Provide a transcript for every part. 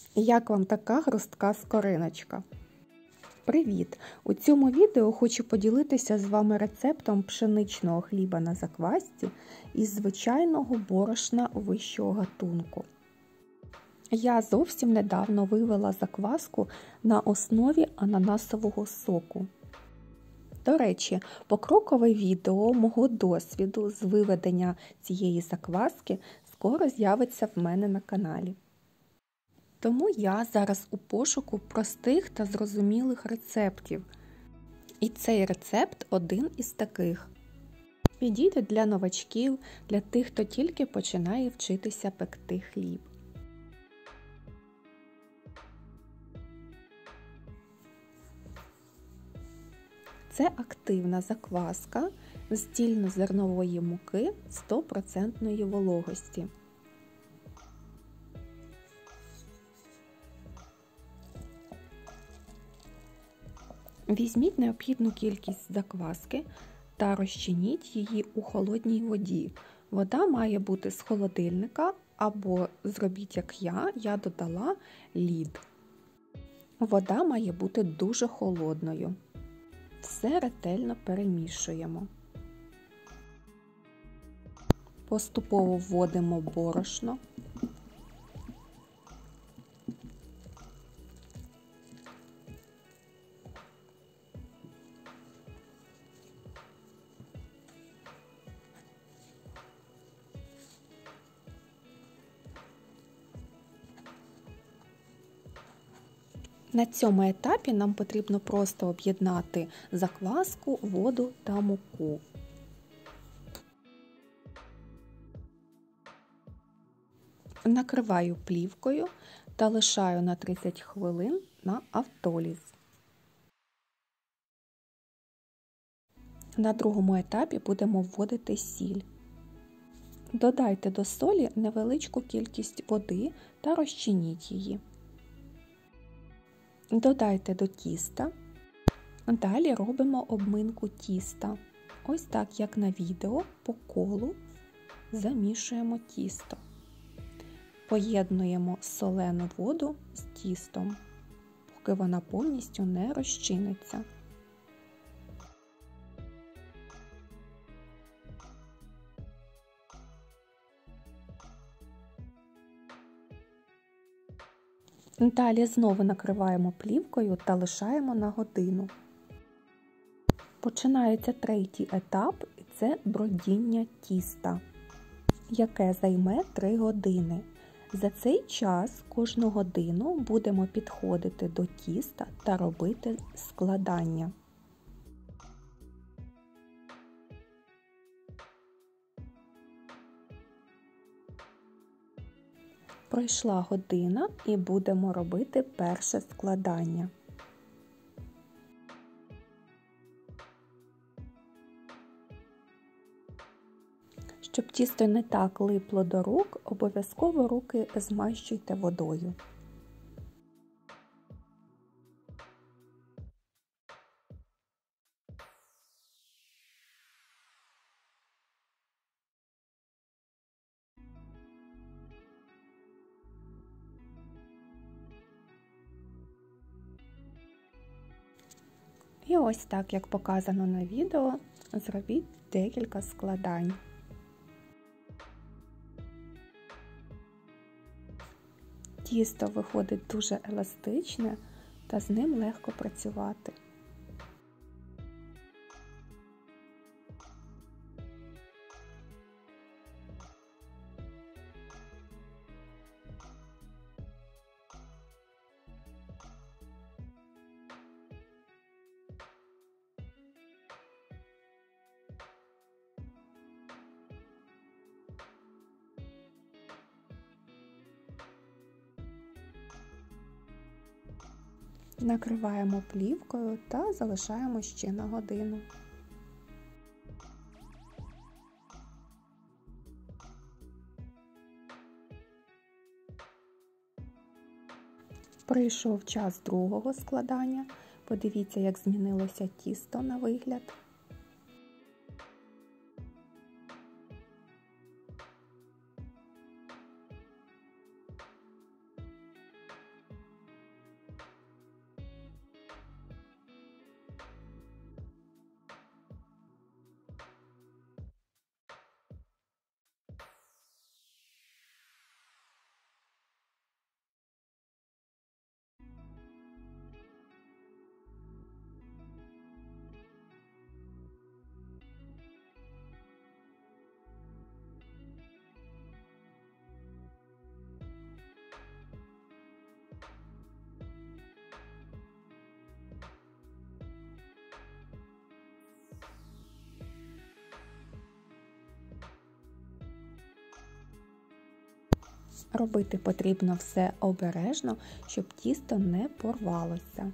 Як вам така хрустка скориночка? Привіт! У цьому відео хочу поділитися з вами рецептом пшеничного хліба на заквасці із звичайного борошна вищого гатунку. Я зовсім недавно вивела закваску на основі ананасового соку. До речі, покрокове відео мого досвіду з виведення цієї закваски скоро з'явиться в мене на каналі. Тому я зараз у пошуку простих та зрозумілих рецептів. І цей рецепт один із таких. Підійде для новачків, для тих, хто тільки починає вчитися пекти хліб. Це активна закваска з цільнозернової муки 100% вологості. Візьміть необхідну кількість закваски та розчиніть її у холодній воді. Вода має бути з холодильника або зробіть як я додала лід. Вода має бути дуже холодною. Все ретельно перемішуємо. Поступово вводимо борошно. На цьому етапі нам потрібно просто об'єднати закваску, воду та муку. Накриваю плівкою та лишаю на 30 хвилин на автоліз. На другому етапі будемо вводити сіль. Додайте до солі невеличку кількість води та розчиніть її. Додайте до тіста. Далі робимо обминку тіста. Ось так, як на відео, по колу замішуємо тісто. Поєднуємо солену воду з тістом, поки вона повністю не розчиниться. Далі знову накриваємо плівкою та лишаємо на годину. Починається третій етап – це бродіння тіста, яке займе 3 години. За цей час кожну годину будемо підходити до тіста та робити складання. Пройшла година і будемо робити перше складання. Щоб тісто не так липло до рук, обов'язково руки змащуйте водою. І ось так, як показано на відео, зробіть декілька складань. Тісто виходить дуже еластичне та з ним легко працювати. Накриваємо плівкою та залишаємо ще на годину. Прийшов час другого складання. Подивіться, як змінилося тісто на вигляд. Робити потрібно все обережно, щоб тісто не порвалося.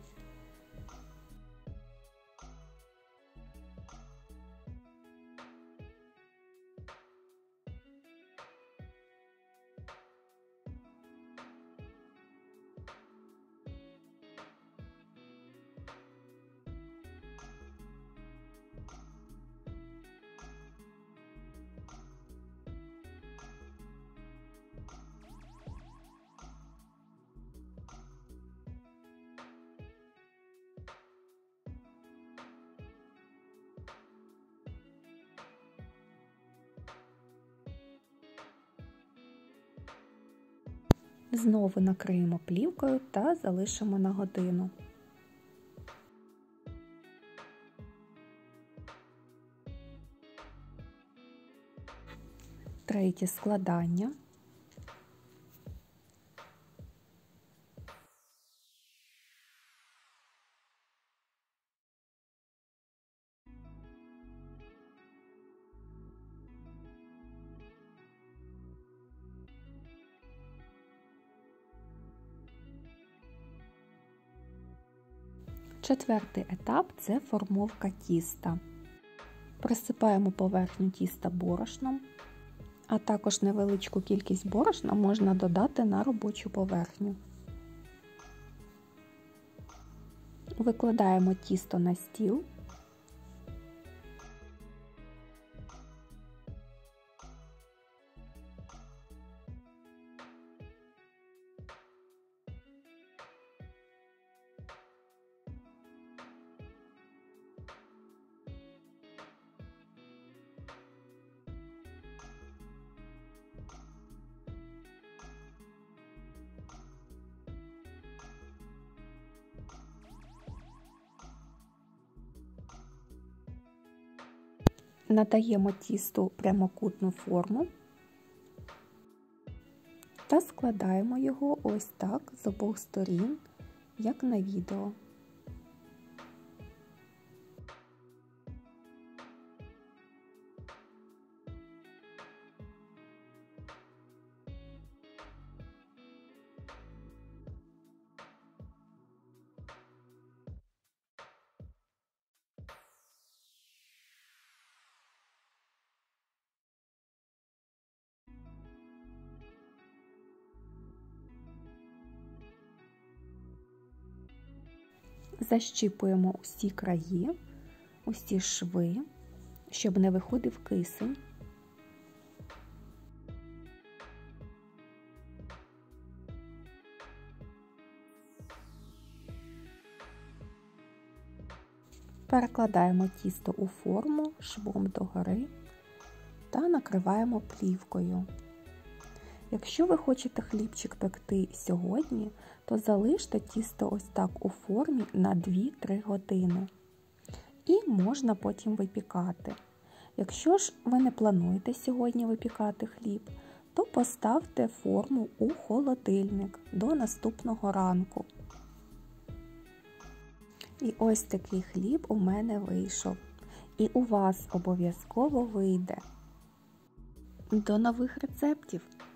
Знову накриємо плівкою та залишимо на годину. Третє складання. Четвертий етап – це формовка тіста. Присипаємо поверхню тіста борошном, а також невеличку кількість борошна можна додати на робочу поверхню. Викладаємо тісто на стіл. Надаємо тісту прямокутну форму та складаємо його ось так з обох сторін, як на відео. Защіпуємо усі краї, усі шви, щоб не виходив кисень. Перекладаємо тісто у форму швом догори та накриваємо плівкою. Якщо ви хочете хлібчик пекти сьогодні, то залиште тісто ось так у формі на 2-3 години. І можна потім випікати. Якщо ж ви не плануєте сьогодні випікати хліб, то поставте форму у холодильник до наступного ранку. І ось такий хліб у мене вийшов. І у вас обов'язково вийде. До нових рецептів!